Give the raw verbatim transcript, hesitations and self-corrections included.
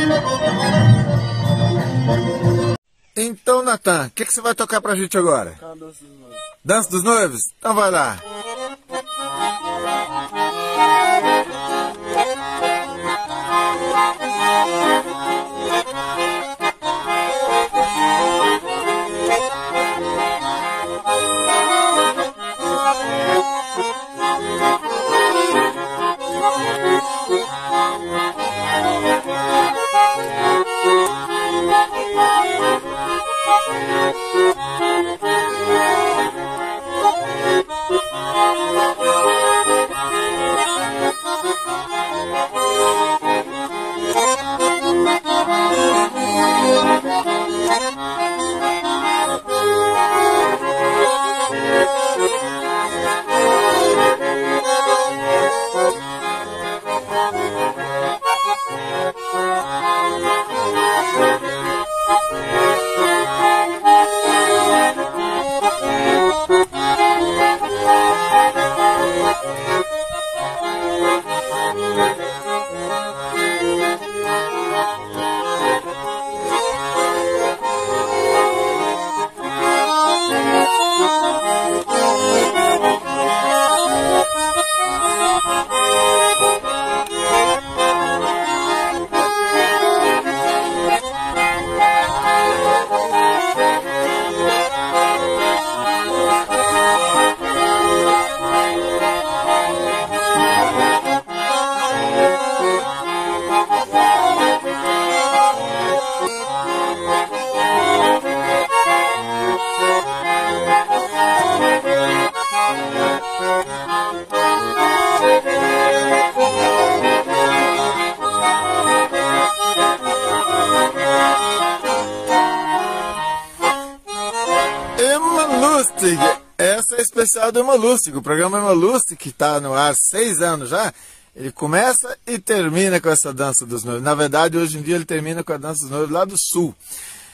Então, Natan, o que, que você vai tocar pra gente agora? Dança dos Noivos. Dança dos Noivos? Então vai lá. Emma Lustig, essa é especial do Emma Lustig. O programa Emma Lustig, que está no ar há seis anos já, ele começa e termina com essa dança dos noivos. Na verdade, hoje em dia ele termina com a dança dos noivos lá do sul.